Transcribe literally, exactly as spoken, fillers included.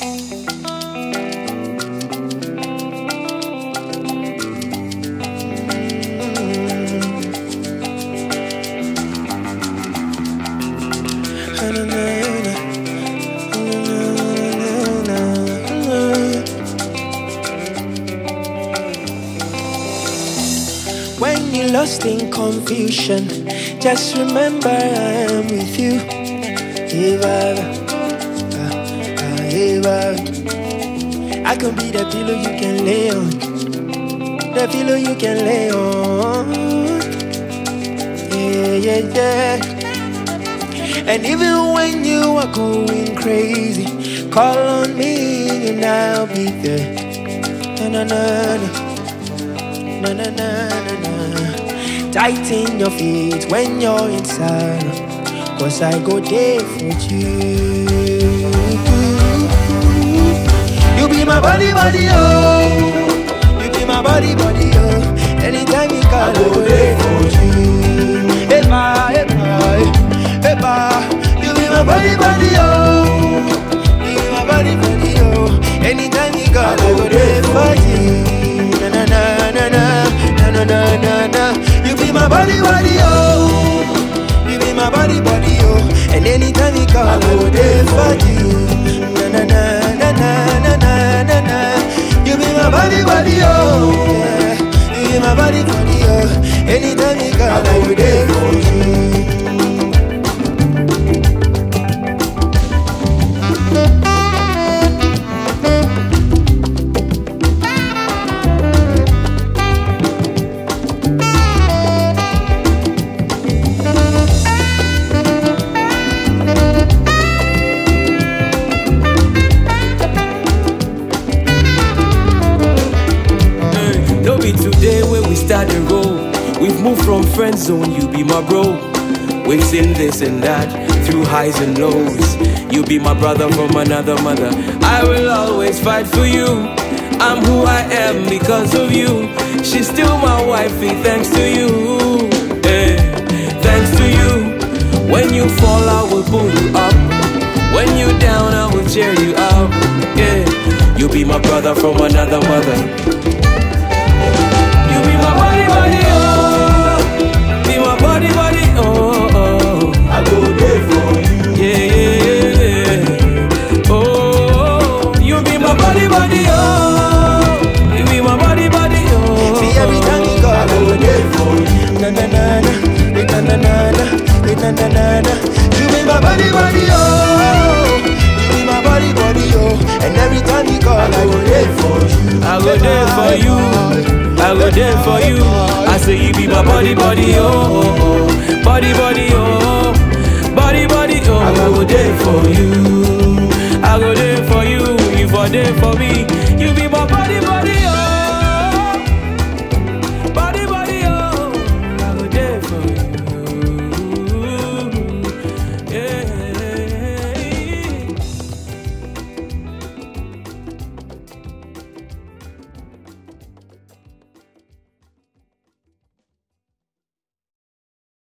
When you're lost in confusion, just remember I am with you. Hey, baby. Uh, uh, hey, baby. I can be the pillow you can lay on, the pillow you can lay on. Yeah, yeah, yeah. And even when you are going crazy, call on me and I'll be there. Na na na na. Na na na na na. Tighten your feet when you're inside, cause I go there for you. You be my body, body, oh. You be my body, body, oh. Anytime you call, I go there for you. Hey, bye, hey, bye, hey, bye. You be my body, body, oh. You be my body, body, oh. Anytime you call, I go there for you. Na na na na na na na na na. You be my body, body, oh. You be my body, body, oh. And anytime you call, I go there for you. Na na na na na na na na na. You be my body, body, oh. Yeah. You be my body, body, oh. Anytime you call, I go there for you. Today where we start and roll, we've moved from friend zone, you be my bro. We've seen this and that, through highs and lows. You be my brother from another mother. I will always fight for you. I'm who I am because of you. She's still my wifey thanks to you. Hey, thanks to you. When you fall I will pull you up. When you're down I will cheer you up. Yeah, you be my brother from another mother. Body, oh, be my body, body, oh, oh. I go there for you. Yeah, yeah, yeah. Oh, you be my body, body, oh. You be my body, body, oh. See every time you go, I go there for you. Na na na na, na na na na, na na na na. You be my body, body, oh. You be my body, body, oh. And every time you go, I go there for you. I go there for you. I go there for you. I say you be my body, body, oh, oh, oh. Body, body, oh. Body, body, oh. I go there for you. I go there for you. You for there for me.